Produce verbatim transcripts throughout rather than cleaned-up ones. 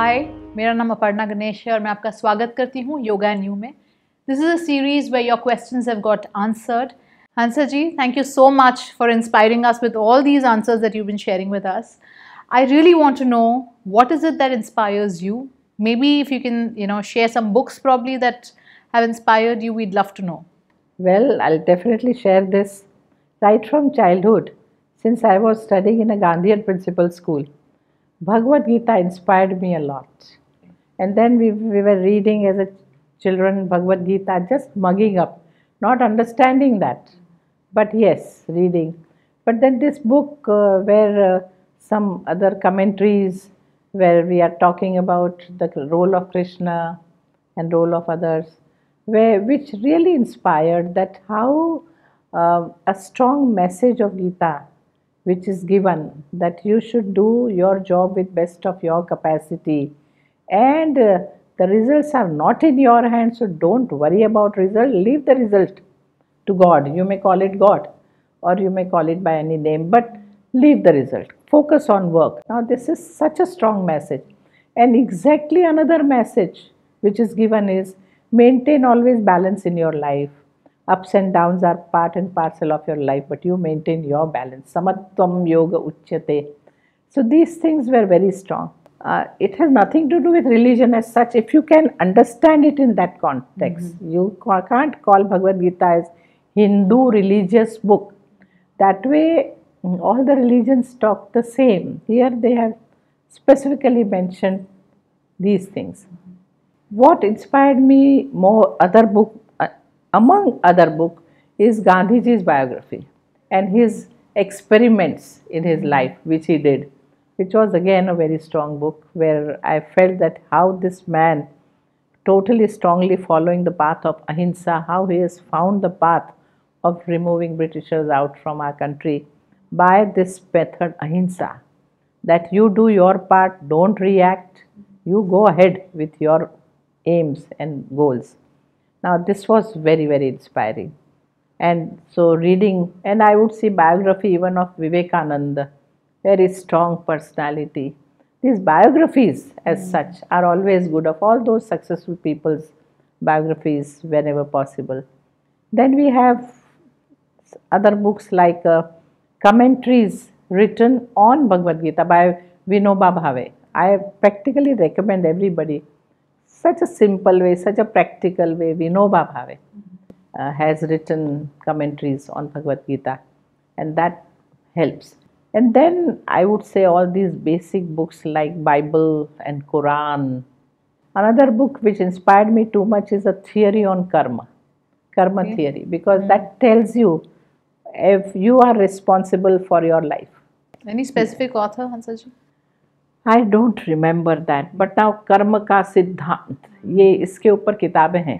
हाय, मेरा नाम अपर्णा गणेश है और मैं आपका स्वागत करती हूँ योगा एंड यू में. This is a series where your questions have got answered. Hansaji, thank you so much for inspiring us with all these answers that you've been sharing with us. I really want to know, what is it that inspires you? Maybe if you can, you know, share some books probably that have inspired you, we'd love to know. Well, I'll definitely share this right from childhood. Since I was studying in a Gandhian principal school, Bhagavad Gita inspired me a lot. And then we, we were reading as a children Bhagavad Gita, just mugging up, not understanding that. But yes, reading. But then this book uh, where uh, some other commentaries where we are talking about the role of Krishna and role of others, where, which really inspired that how uh, a strong message of Gita which is given, that you should do your job with best of your capacity, and uh, the results are not in your hands, so don't worry about result, leave the result to God. You may call it God or you may call it by any name, but leave the result. Focus on work. Now this is such a strong message. And exactly another message which is given is, maintain always balance in your life. Ups and downs are part and parcel of your life, but you maintain your balance. Samatvam yoga uchyate. So these things were very strong. Uh, it has nothing to do with religion as such. If you can understand it in that context, mm-hmm. you can't call Bhagavad Gita as Hindu religious book. That way, all the religions talk the same. Here they have specifically mentioned these things. What inspired me more, other book, uh, among other book, is Gandhiji's biography and his experiments in his life, which he did, which was again a very strong book, where I felt that how this man, totally strongly following the path of ahimsa, how he has found the path of removing Britishers out from our country by this method ahimsa, that you do your part, don't react, you go ahead with your aims and goals. Now this was very, very inspiring. And so reading, and I would see biography even of Vivekananda, very strong personality. These biographies as mm. such are always good, of all those successful people's biographies whenever possible. Then we have other books like uh, commentaries written on Bhagavad Gita by Vinoba Bhave. I practically recommend everybody. Such a simple way, such a practical way, Vinoba Bhave uh, has written commentaries on Bhagavad Gita, and that helps. And then I would say all these basic books like Bible and Quran. Another book which inspired me too much is a theory on karma, karma okay. theory, because mm. that tells you if you are responsible for your life. Any specific author, Hansaji? I don't remember that, but now कर्म का सिद्धांत, ये इसके ऊपर किताबें हैं.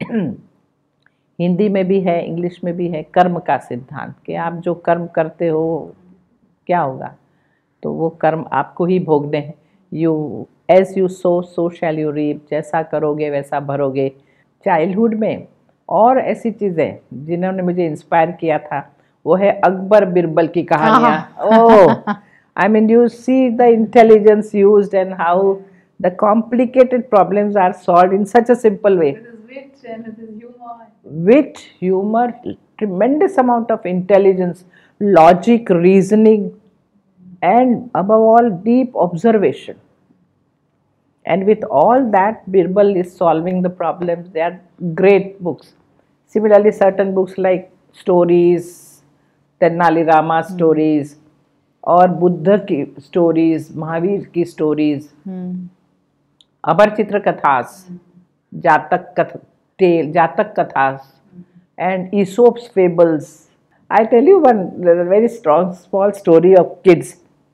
हिंदी में भी है, इंग्लिश में भी है. कर्म का सिद्धांत, कि आप जो कर्म करते हो क्या होगा, तो वो कर्म आपको ही भोगने हैं. You as you sow so shall you reap, जैसा करोगे वैसा भरोगे. चाइल्डहुड में और ऐसी चीज़ें जिन्होंने मुझे इंस्पायर किया था, वो है अकबर बिरबल की कहानियाँ. ओह, I mean, you see the intelligence used and how the complicated problems are solved in such a simple way. With his wit and with his humor. Wit, humor, tremendous amount of intelligence, logic, reasoning, and above all, deep observation. And with all that, Birbal is solving the problems. They are great books. Similarly, certain books like stories, Tenali Rama stories, और बुद्ध की stories, Mahavir की stories, अबर चित्र कथास, जातक कथ tell जातक kathas, and Aesop's fables. I tell you one very strong small story of kids.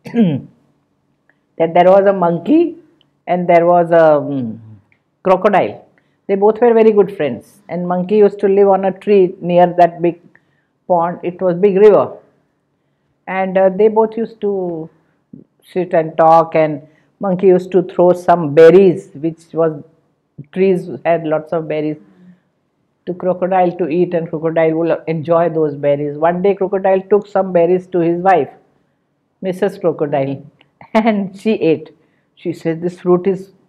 That there was a monkey and there was a um, crocodile. They both were very good friends, and monkey used to live on a tree near that big pond. It was big river. And uh, they both used to sit and talk, and monkey used to throw some berries, which was, trees had lots of berries, to crocodile to eat, and crocodile will enjoy those berries. One day crocodile took some berries to his wife, Missus Crocodile, and she ate. She said, this fruit is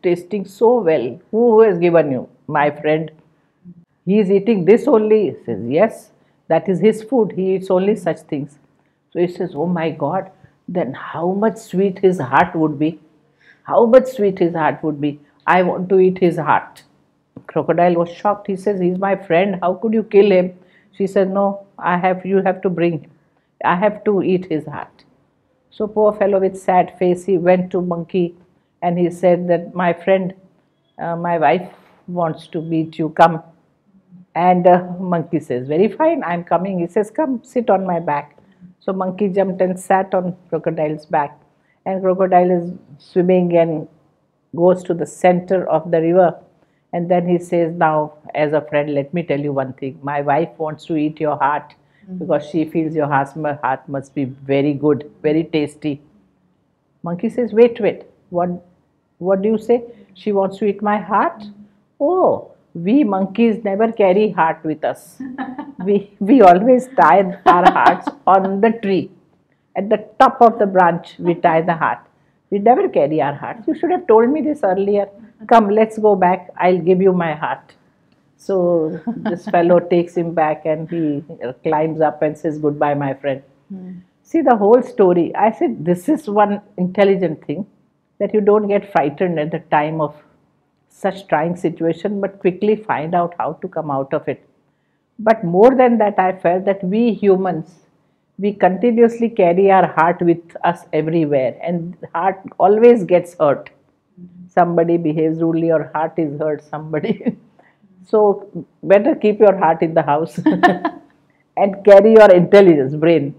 tasting so well. Who has given you? My friend. He is eating this only. He says, yes, that is his food. He eats only such things. So he says, oh my God, then how much sweet his heart would be. How much sweet his heart would be. I want to eat his heart. Crocodile was shocked. He says, he's my friend. How could you kill him? She said, no, I have, you have to bring him. I have to eat his heart. So poor fellow with sad face, he went to monkey and he said that my friend, uh, my wife wants to meet you, come. And uh, monkey says, very fine, I'm coming. He says, come, sit on my back. So monkey jumped and sat on crocodile's back. And crocodile is swimming and goes to the center of the river. And then he says, now, as a friend, let me tell you one thing. My wife wants to eat your heart mm-hmm. because she feels your heart must be very good, very tasty. Monkey says, wait, wait. What, what do you say? She wants to eat my heart? Oh, we monkeys never carry heart with us. we, we always tie our hearts on the tree. At the top of the branch, we tie the heart. We never carry our hearts. You should have told me this earlier. Come, let's go back. I'll give you my heart. So this fellow takes him back and he climbs up and says, goodbye, my friend. Mm. See the whole story. I said, this is one intelligent thing, that you don't get frightened at the time of such trying situation, but quickly find out how to come out of it. But more than that, I felt that we humans, we continuously carry our heart with us everywhere, and heart always gets hurt. Somebody behaves rudely, your heart is hurt, somebody. So better keep your heart in the house and carry your intelligence, brain.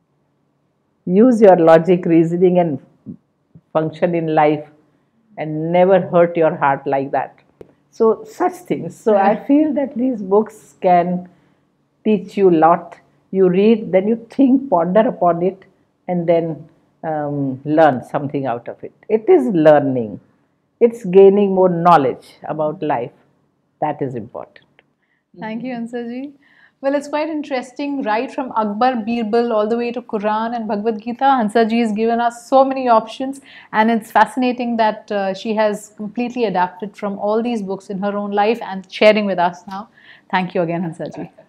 Use your logic, reasoning and function in life and never hurt your heart like that. So such things. So I feel that these books can teach you a lot. You read, then you think, ponder upon it, and then um, learn something out of it. It is learning. It's gaining more knowledge about life. That is important. Thank you, Hansaji. Well, it's quite interesting, right from Akbar, Birbal, all the way to Quran and Bhagavad Gita. Hansaji has given us so many options, and it's fascinating that uh, she has completely adapted from all these books in her own life and sharing with us now. Thank you again, Hansaji.